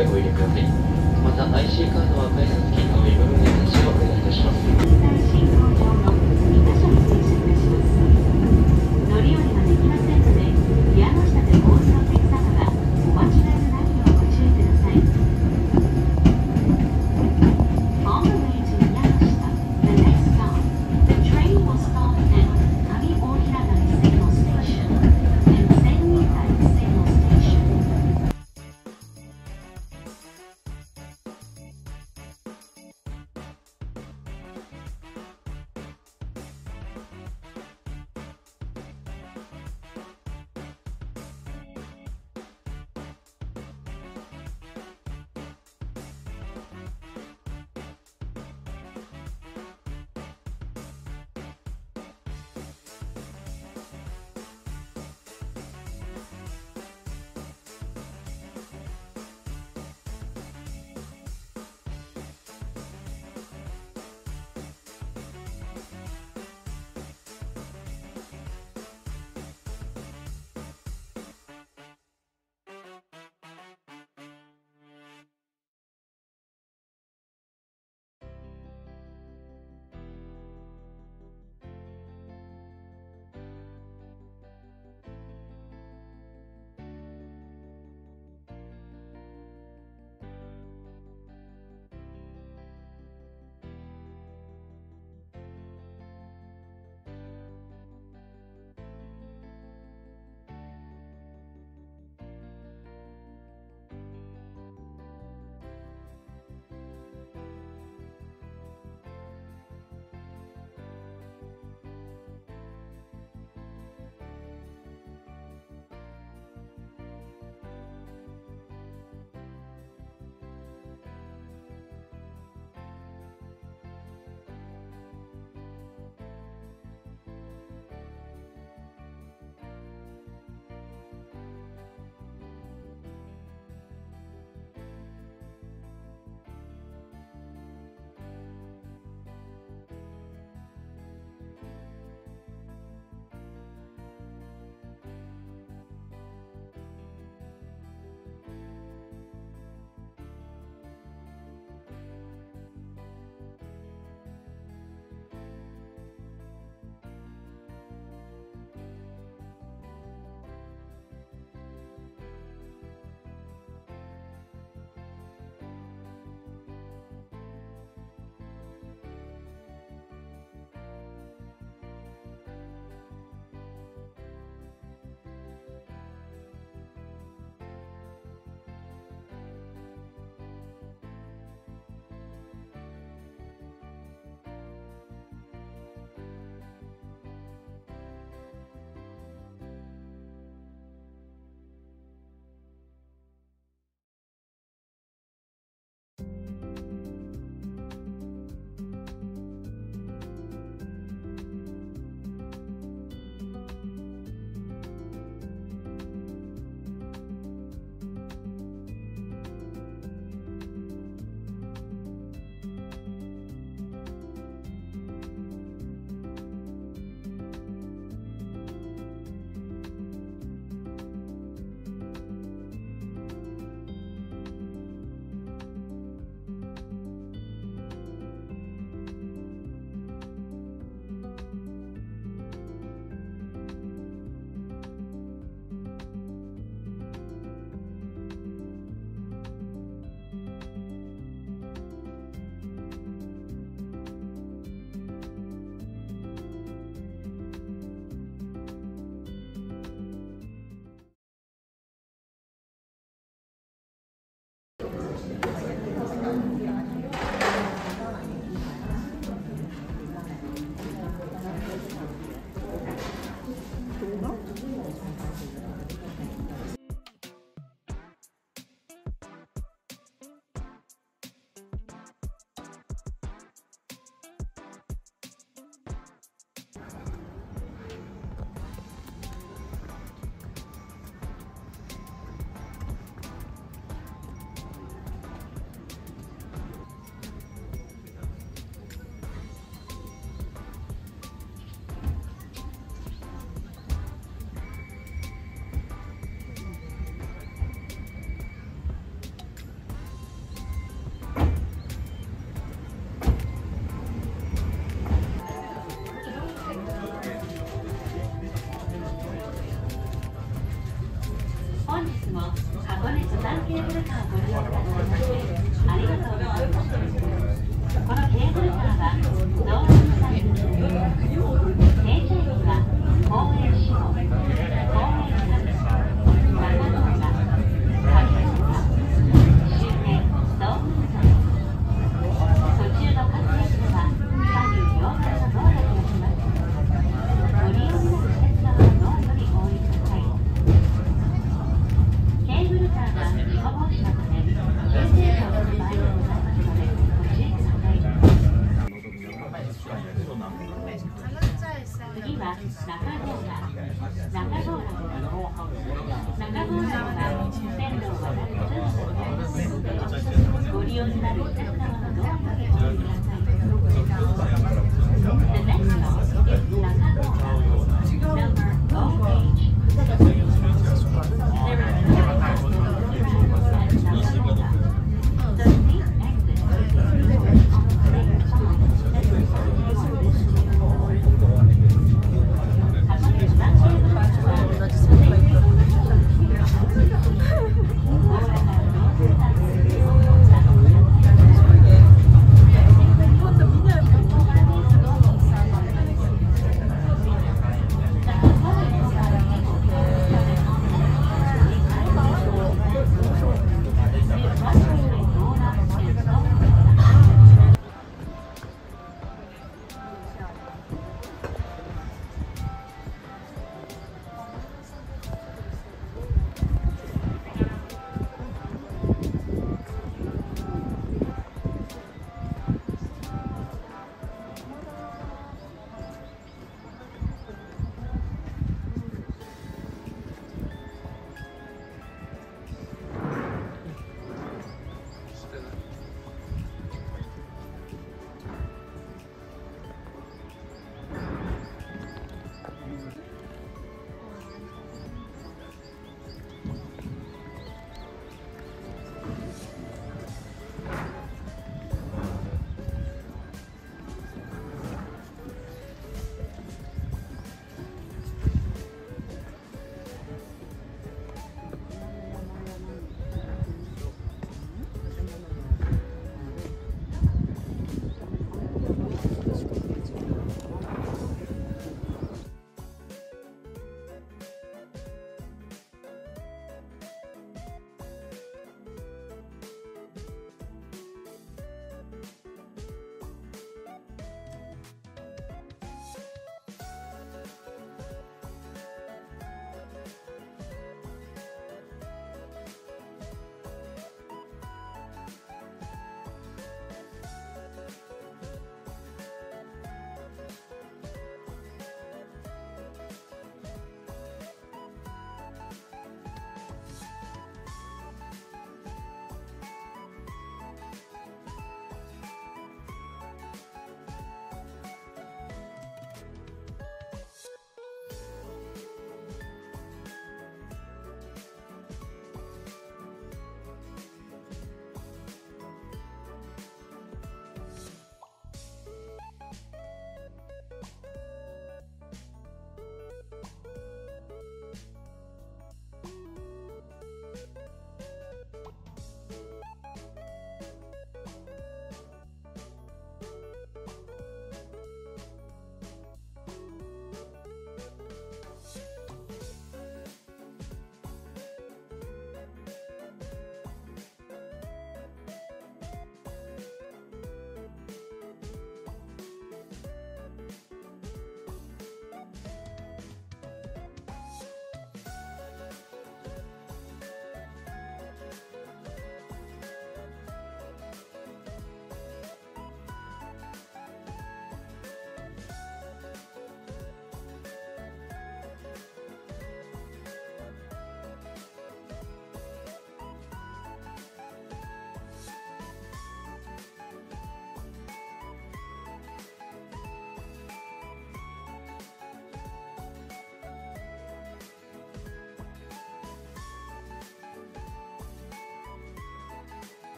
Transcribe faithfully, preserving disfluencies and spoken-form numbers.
へお入れください。また アイシー カードは改札機青い部分へ差しをお願いいたします。 進行上のにかしょに停車いたします。乗り降りができませんので、ピアノ下でお降りのお客様がお間違いのないようご注意ください。On the way to Yanoshita, the next stop, the train will stop at Kami Ohiragari Signal Station and Sennitai Signal Station. も箱根登山ケーブルカーをご利用くださいましてありがとうございます。このケーブルカーは動物サービス停車駅は公園市の公園サービス中野が上岡周辺動物園途中の各駅では左右両側のドアが開きます。ご利用になる施設側のドアよりお降りください。ケーブルカーが事故防止のため急停車をする場合がございますのでご注意ください。次は中郷川中郷川です。中郷川は線路を渡る通路でございます。ご利用になる施設